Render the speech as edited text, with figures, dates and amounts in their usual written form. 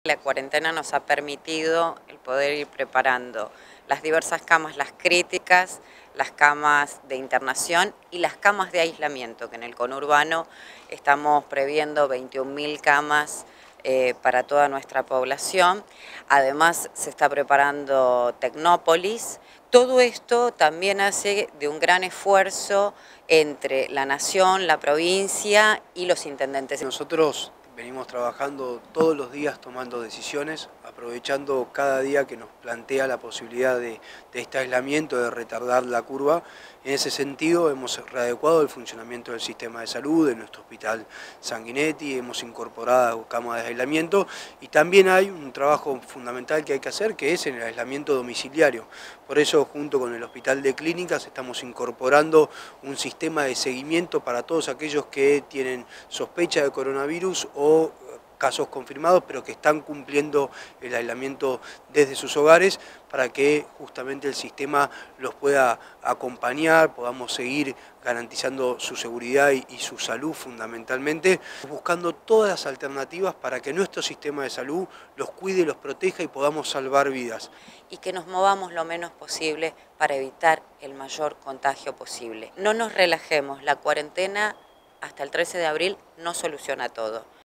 La cuarentena nos ha permitido el poder ir preparando las diversas camas, las críticas, las camas de internación y las camas de aislamiento, que en el conurbano estamos previendo 21.000 camas para toda nuestra población. Además se está preparando Tecnópolis. Todo esto también hace de un gran esfuerzo entre la nación, la provincia y los intendentes. Nosotros venimos trabajando todos los días tomando decisiones, aprovechando cada día que nos plantea la posibilidad de este aislamiento, de retardar la curva. En ese sentido hemos readecuado el funcionamiento del sistema de salud, de nuestro hospital Sanguinetti, hemos incorporado camas de aislamiento y también hay un trabajo fundamental que hay que hacer, que es en el aislamiento domiciliario. Por eso, junto con el Hospital de Clínicas, estamos incorporando un sistema de seguimiento para todos aquellos que tienen sospecha de coronavirus o casos confirmados, pero que están cumpliendo el aislamiento desde sus hogares, para que justamente el sistema los pueda acompañar, podamos seguir garantizando su seguridad y su salud fundamentalmente, buscando todas las alternativas para que nuestro sistema de salud los cuide, los proteja y podamos salvar vidas. Y que nos movamos lo menos posible para evitar el mayor contagio posible. No nos relajemos, la cuarentena hasta el 13 de abril no soluciona todo.